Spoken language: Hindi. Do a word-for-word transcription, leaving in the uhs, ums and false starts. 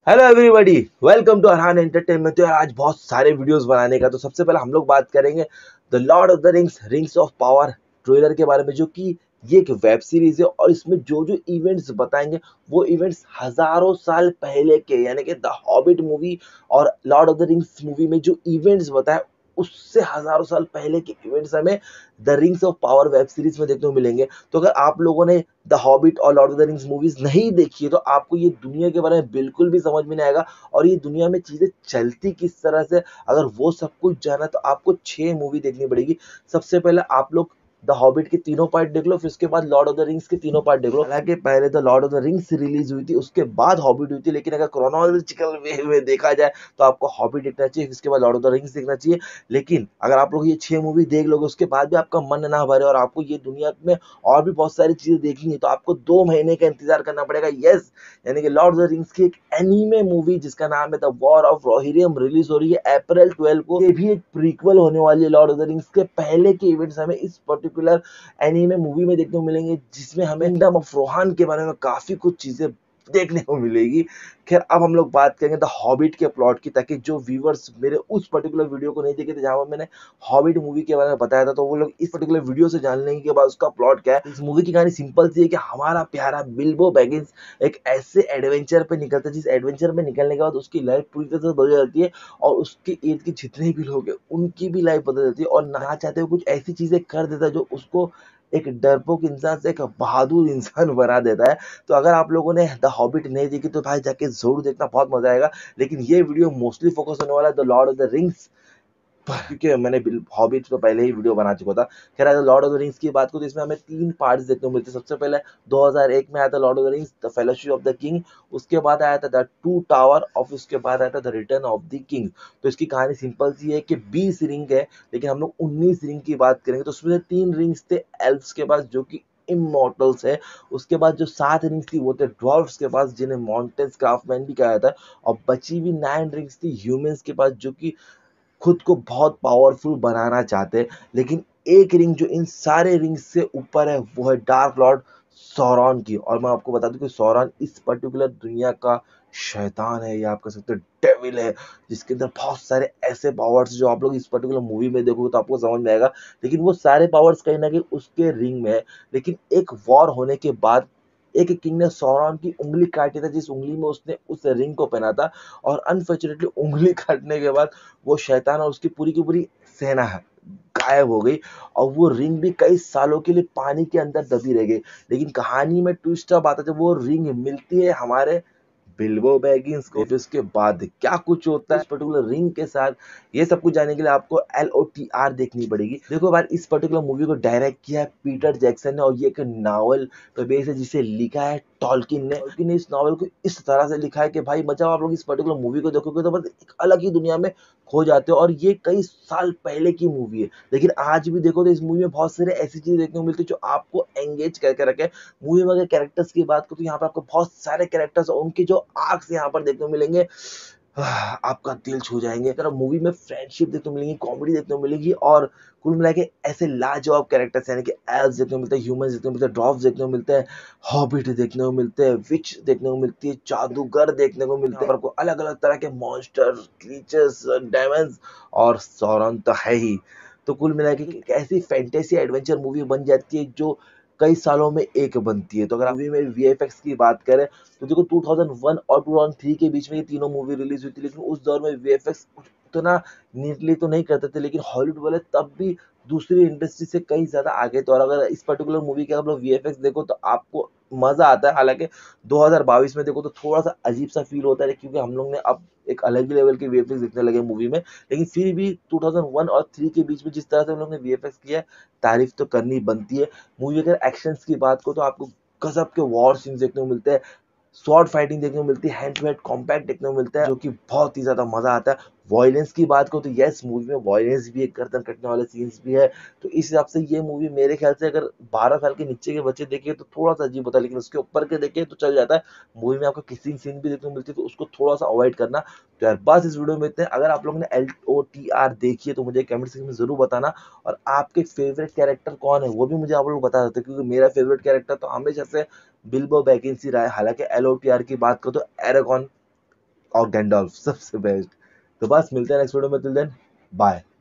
Hello everybody, welcome to Arhan Entertainment. तो यार आज बहुत सारे वीडियोस बनाने का। तो सबसे पहले हम लोग बात करेंगे the Lord of the Rings Rings of Power trailer के बारे में, जो कि ये एक वेब सीरीज है और इसमें जो जो इवेंट्स बताएंगे वो इवेंट्स हजारों साल पहले के, यानी कि द हॉबिट मूवी और Lord of the Rings movie में जो इवेंट्स बताए उससे हजारों साल पहले के इवेंट्स हमें the Rings of Power web series में देखने को मिलेंगे। तो अगर आप लोगों ने द हॉबिट और Lord of the Rings movies नहीं देखी है तो आपको ये दुनिया के बारे में बिल्कुल भी समझ में नहीं आएगा और ये दुनिया में चीजें चलती किस तरह से, अगर वो सब कुछ जाना तो आपको छह मूवी देखनी पड़ेगी। सबसे पहले आप लोग द हॉबिट के तीनों पार्ट देख लो, फिर उसके बाद लॉर्ड ऑफ द रिंग्स के तीनों पार्ट देख लो। हालांकि पहले तो Lord of the Rings release हुई थी, उसके बाद हॉबिट हुई थी, लेकिन अगर क्रोनोलॉजिकल वे में देखा जाए तो आपको हॉबिट देखना चाहिए, उसके बाद लॉर्ड ऑफ द रिंग्स देखना चाहिए। लेकिन अगर आप लोग ये छह मूवी देख लोगे उसके बाद भी आपका मन ना भरे और आपको ये दुनिया में और भी बहुत सारी चीजें देखनी है तो आपको दो महीने का इंतजार करना पड़ेगा। यस, यानी कि लॉर्ड ऑफ द रिंग्स की एक एनीमे मूवी जिसका नाम है the War of Rohirrim release हो रही है अप्रैल ट्वेल्व को। ये भी एक प्रीक्वल होने वाली है लॉर्ड ऑफ द रिंग्स के पहले के इवेंट्स हमें इस पर्टिकुलर एनीमे मूवी में देखने को मिलेंगे, जिसमें हमें किंगडम ऑफ रोहान के बारे में काफी कुछ चीजें देखने को मिलेगी। खैर अब हम लोग बात करेंगे द हॉबिट के प्लॉट की, ताकि जो व्यूवर्स मेरे उस पर्टिकुलर वीडियो को नहीं देखे थे जहां पर मैंने हॉबिट मूवी के बारे में बताया था, तो वो लोग इस पर्टिकुलर वीडियो से जान लेंगे के बाद उसका प्लॉट क्या है। इस मूवी की कहानी सिंपल सी है कि हमारा प्यारा बिल्बो बैगिंस एक ऐसे एडवेंचर पे निकलता है जिस एडवेंचर में निकलने के बाद उसकी लाइफ पूरी तरह से बदल जाती है और उसके इर्द के जितने भी लोग हैं उनकी भी लाइफ बदल जाती है और ना चाहते हुए कुछ ऐसी चीजें कर देता है जो उसको एक डरपोक इंसान से एक बहादुर इंसान बना देता है। तो अगर आप लोगों ने द हॉबिट नहीं देखी तो भाई जाके जरूर देखना, बहुत मजा आएगा। लेकिन ये वीडियो मोस्टली फोकस होने वाला है the Lord of the Rings, क्योंकि मैंने हॉबिट्स पे पहले ही वीडियो बना चुका था। खैर अगर लॉर्ड ऑफ द रिंग्स की बात करूं तो इसमें हमें तीन पार्ट्स देखने को मिलते हैं। सबसे पहले दो हज़ार एक में आया था Lord of the Rings the Fellowship of the King, उसके बाद आया था द टू टावर और उसके बाद आया था the Return of the King. तो इसकी कहानी सिंपल सी है कि बीस रिंग है लेकिन हम लोग उन्नीस रिंग की बात करेंगे। तो उसमें से तीन रिंग्स थे एल्फ्स के पास जो कि इमोर्टल्स है, उसके बाद जो सात रिंग्स थी वो थे ड्वार्फ्स के पास जिन्हें माउंटेन्स क्राफ्टमैन भी कहा जाता है, और बची हुई नाइन रिंग्स थी ह्यूमंस के पास जो कि खुद को बहुत पावरफुल बनाना चाहते हैं। लेकिन एक रिंग जो इन सारे रिंग से ऊपर है वो है डार्क लॉर्ड सौरॉन की। और मैं आपको बता दूं कि सौरॉन इस पर्टिकुलर दुनिया का शैतान है, या आप कह सकते हो डेविल है, जिसके अंदर बहुत सारे ऐसे पावर्स जो आप लोग इस पर्टिकुलर मूवी में देखोगे तो आपको समझ में आएगा। लेकिन वो सारे पावर्स कहीं ना कहीं उसके रिंग में है। लेकिन एक वॉर होने के बाद एक किंग ने सौरॉन की उंगली काटी था, जिस उंगली में उसने उस रिंग को पहना था, और अनफॉर्चुनेटली उंगली काटने के बाद वो शैतान और उसकी पूरी की पूरी सेना है गायब हो गई और वो रिंग भी कई सालों के लिए पानी के अंदर दबी रह गई। लेकिन कहानी में ट्विस्ट अब आता है जब वो रिंग मिलती है हमारे बिल्बो बैगिंस को। फिर उसके बाद क्या कुछ होता है इस पर्टिकुलर रिंग के साथ, ये सब कुछ जानने के लिए आपको एल ओ टी आर देखनी पड़ेगी। देखो बार इस पर्टिकुलर मूवी को डायरेक्ट किया है पीटर जैक्सन ने और ये एक नावल पे बेस है जिसे लिखा है टॉलकिन ने। टॉलकिन ने इस नावल को इस तरह से लिखा है कि भाई मतलब आप लोग इस पर्टिकुलर मूवी को देखोगे तो बस एक अलग ही दुनिया में खो जाते हो। और ये कई साल पहले की मूवी है लेकिन आज भी देखो तो इस मूवी में बहुत सारे ऐसी चीजें देखने को मिलती है जो आपको एंगेज करके रखे। मूवी में अगर कैरेक्टर्स की बात करो तो यहाँ पर आपको बहुत सारे कैरेक्टर्स और उनके जो आर्क्स यहाँ पर देखने को मिलेंगे, आपका दिल छू जाएंगे। तरह मूवी में फ्रेंडशिप देखने को मिलेगी, कॉमेडी देखने को मिलेगी और कुल मिला के ऐसे लाजवाब कैरेक्टर्स यानी कि एल्व्स देखने को मिलते हैं, ह्यूमंस देखने को मिलते हैं, ड्वार्फ्स देखने को मिलते हैं, हॉबिट देखने को मिलते हैं, विच देखने को मिलती है, जादूगर देखने को मिलते हैं, आपको अलग अलग तरह के मॉन्स्टर, क्रीचर्स, डेमंस और सौरन तो है ही। तो कुल मिला के एक ऐसी फैंटेसी एडवेंचर मूवी बन जाती है जो कई सालों में एक बनती है। तो अगर मूवी में वी एफ एक्स की बात करें तो देखो दो हज़ार एक और दो हज़ार तीन के बीच में ये तीनों मूवी रिलीज हुई थी, लेकिन उस दौर में वी एफ एक्स उतना नीटली तो नहीं करते थे, लेकिन हॉलीवुड वाले तब भी दूसरी इंडस्ट्री से कहीं ज्यादा आगे थे। और अगर इस पर्टिकुलर मूवी के आप लोग वी एफ एक्स देखो तो आपको मजा आता है। हालांकि दो हज़ार बाईस में देखो तो थोड़ा सा अजीब सा फील होता है क्योंकि हम लोग ने अब एक अलग ही लेवल के वी एफ एक्स देखने लगे मूवी में। लेकिन फिर भी दो हज़ार एक और तीन के बीच में जिस तरह से हम लोग ने वी एफ एक्स किया है, तारीफ तो करनी बनती है। मूवी अगर एक्शंस की बात करो तो आपको गजब के वॉर सीन्स देखने को मिलते हैं, स्वॉर्ड फाइटिंग देखने को मिलती है, हैंड टू हैंड कॉम्बैट देखने को मिलता है जो कि बहुत ही ज्यादा मजा आता है। वॉयलेंस की बात करो तो यस मूवी में वॉयलेंस भी है, गर्दन कटने वाले सीन्स भी है। तो इस हिसाब से ये मूवी मेरे ख्याल से अगर बारह साल के नीचे के बच्चे देखे तो थोड़ा सा अजीब होता है, लेकिन उसके ऊपर के देखे तो चल जाता है। मूवी में आपको किसिंग सीन भी देखने को मिलती है तो उसको थोड़ा सा अवॉइड करना। तो यार बस इस वीडियो में इतने। अगर आप लोगों ने एल ओ टी आर देखी है तो मुझे कमेंट सेक्शन में जरूर बताना, और आपके फेवरेट कैरेक्टर कौन है वो भी मुझे आप लोग बता देते, क्योंकि मेरा फेवरेट कैरेक्टर तो हमेशा से बिल्बो बैगिंस ही रहा है। हालांकि एल ओ टी आर की बात करो तो एरागॉन और गैंडॉल्फ सबसे बेस्ट। तो बस मिलते हैं नेक्स्ट वीडियो में, टिल देन बाय।